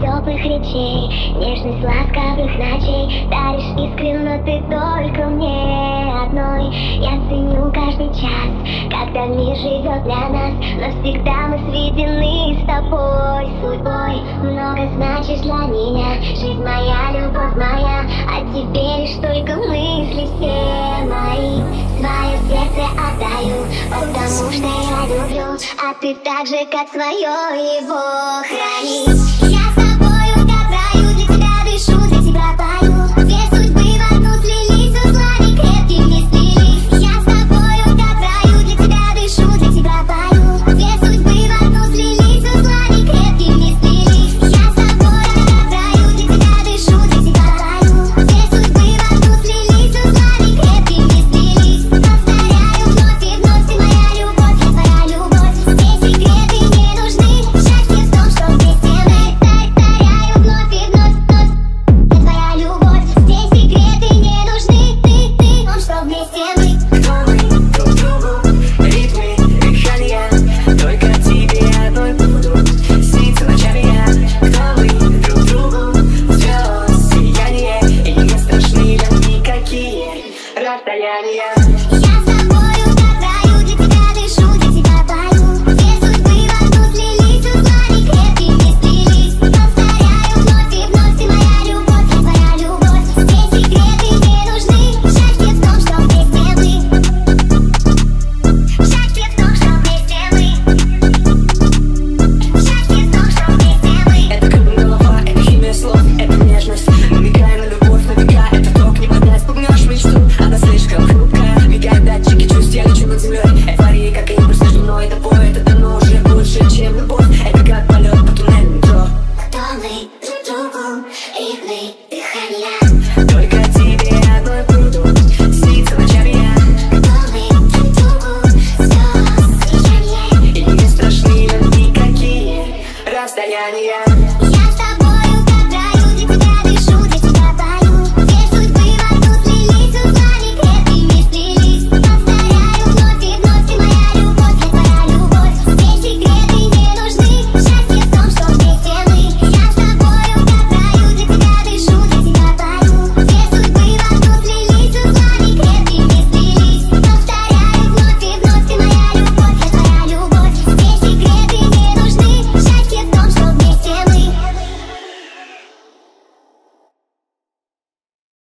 теплых речей, нежность ласковых ночей. Даришь искренно ты только мне одной. Я ценю каждый час, когда мир живет для нас. Навсегда мы сведены с тобой судьбой. Много значишь для меня, жизнь моя, любовь моя. А тебе лишь только мысли все мои. Свое сердце отдаю, потому что я люблю. А ты так же, как свое, его храни. Я с тобою как в раю, для тебя дышу, для тебя пою. Две судьбы в одну слились, узлами крепкими сплелись. Я с тобою как в раю, для тебя дышу, для тебя пою. Две судьбы в одну слились, узлами крепкими сплелись. Я с тобою как в раю, для тебя дышу, для тебя пою. Две судьбы в одну слились, узлами крепкими сплелись. Повторяю вновь и вновь, ты моя любовь, я твоя любовь. Здесь секреты не нужны, счастье в том, что вместе мы. Повторяю вновь и вновь, вновь, я твоя любовь. Здесь секреты не нужны, ты, в том, что вместе мы. Кто мы друг другу, ритмы, дыхания, только тебе одной буду сниться ночами я. Кто мы друг другу, звезд, сияние, и не страшны нам никакие расстояния. Я с тобою как в раю, для тебя дышу, для тебя пою. Две судьбы в одну слились, узлами крепкими сплелись. Повторяю вновь и вновь, ты моя любовь, я твоя любовь. Здесь секреты не нужны, счастье в том, что вместе мы. Счастье в том, что вместе мы. Счастье в том, что вместе мы. Это как голова, это химия слов, это нежность. Намекая на любовь, на века, это ток, не поднять, спугнешь мечту. Она слишком хрупкая, мигают датчики чувств, я лечу над землей. Эйфория, как импульс между мной и тобой. Это давно уже больше, чем любовь. Это как полет по туннелю метро. Кто мы друг другу, ритмы, дыхания. Только тебе одной буду сниться ночами я. Кто мы друг другу, звезд, сияние. И не страшны нам никакие расстояния.